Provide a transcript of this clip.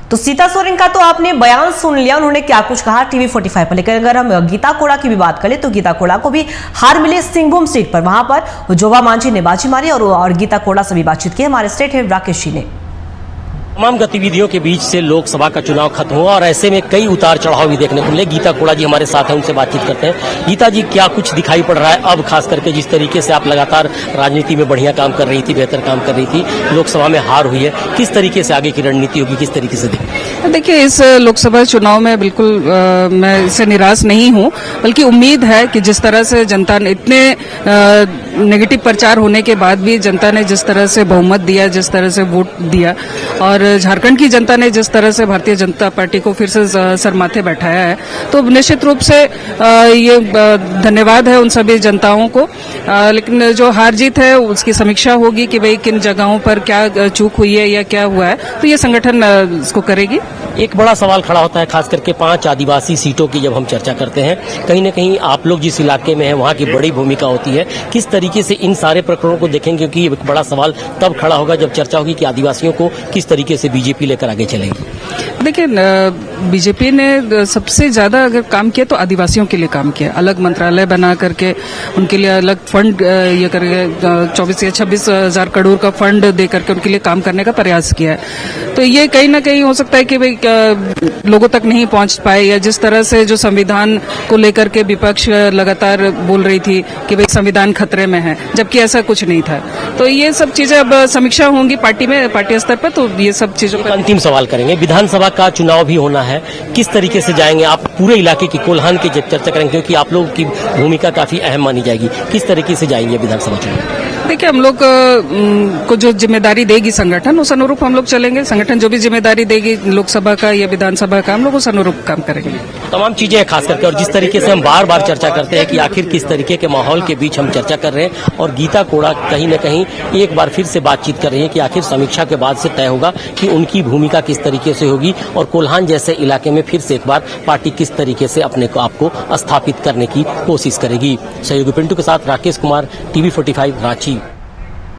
तो सीता सोरेन का तो आपने बयान सुन लिया, उन्होंने क्या कुछ कहा टीवी 45 पर। लेकिन अगर हम गीता कोड़ा की भी बात करें तो गीता कोड़ा को भी हार मिली सिंहभूम सीट पर। वहां पर जोबा मांझी ने बाजी मारी और गीता कोड़ा से भी बातचीत की। हमारे स्टेट हेड राकेश जी ने तमाम गतिविधियों के बीच से लोकसभा का चुनाव खत्म हुआ और ऐसे में कई उतार चढ़ाव भी देखने को मिले। गीता कोड़ा जी हमारे साथ हैं, उनसे बातचीत करते हैं। गीता जी, क्या कुछ दिखाई पड़ रहा है अब, खास करके जिस तरीके से आप लगातार राजनीति में बढ़िया काम कर रही थी, बेहतर काम कर रही थी, लोकसभा में हार हुई है, किस तरीके से आगे की रणनीति होगी, किस तरीके से देखिए, इस लोकसभा चुनाव में बिल्कुल मैं इससे निराश नहीं हूं, बल्कि उम्मीद है कि जिस तरह से जनता ने इतने नेगेटिव प्रचार होने के बाद भी जनता ने जिस तरह से बहुमत दिया, जिस तरह से वोट दिया और झारखंड की जनता ने जिस तरह से भारतीय जनता पार्टी को फिर से सर माथे बैठाया है, तो निश्चित रूप से ये धन्यवाद है उन सभी जनताओं को। लेकिन जो हार जीत है उसकी समीक्षा होगी कि भाई किन जगहों पर क्या चूक हुई है या क्या हुआ है, तो ये संगठन इसको करेगी। एक बड़ा सवाल खड़ा होता है, खास करके 5 आदिवासी सीटों की जब हम चर्चा करते हैं, कहीं न कहीं आप लोग जिस इलाके में हैं वहाँ की बड़ी भूमिका होती है। किस तरीके से इन सारे प्रकरणों को देखेंगे, क्योंकि एक बड़ा सवाल तब खड़ा होगा जब चर्चा होगी कि आदिवासियों को किस तरीके से बीजेपी लेकर आगे चलेगी। देखिए, बीजेपी ने सबसे ज्यादा अगर काम किया तो आदिवासियों के लिए काम किया, अलग मंत्रालय बना करके उनके लिए अलग फंड ये करके 24 या 26 हजार करोड़ का फंड दे करके उनके लिए काम करने का प्रयास किया है। तो ये कहीं ना कहीं हो सकता है कि भाई लोगों तक नहीं पहुंच पाए, या जिस तरह से जो संविधान को लेकर के विपक्ष लगातार बोल रही थी कि भाई संविधान खतरे में है, जबकि ऐसा कुछ नहीं था। तो ये सब चीजें अब समीक्षा होंगी पार्टी में, पार्टी स्तर पर, तो ये सब चीजों पर अंतिम सवाल करेंगे। विधानसभा का चुनाव भी होना है, किस तरीके से जाएंगे आप पूरे इलाके की कोल्हान की चर्चा करेंगे, क्योंकि आप लोगों की भूमिका काफी अहम मानी जाएगी, किस तरीके से जाएंगे विधानसभा चुनाव? देखिए, हम लोग को जो जिम्मेदारी देगी संगठन, उस अनुरूप हम लोग चलेंगे। संगठन जो भी जिम्मेदारी देगी लोकसभा का या विधानसभा का, हम लोग उस अनुरूप काम करेंगे। तमाम चीजें हैं खास करके, और जिस तरीके से हम बार बार चर्चा करते हैं कि आखिर किस तरीके के माहौल के बीच हम चर्चा कर रहे हैं, और गीता कोड़ा कहीं न कहीं एक बार फिर से बातचीत कर रही है कि आखिर समीक्षा के बाद से तय होगा कि उनकी भूमिका किस तरीके से होगी और कोल्हान जैसे इलाके में फिर से एक बार पार्टी किस तरीके से अपने को आपको स्थापित करने की कोशिश करेगी। सहयोगी पिंटू के साथ राकेश कुमार, टीवी 45 रांची।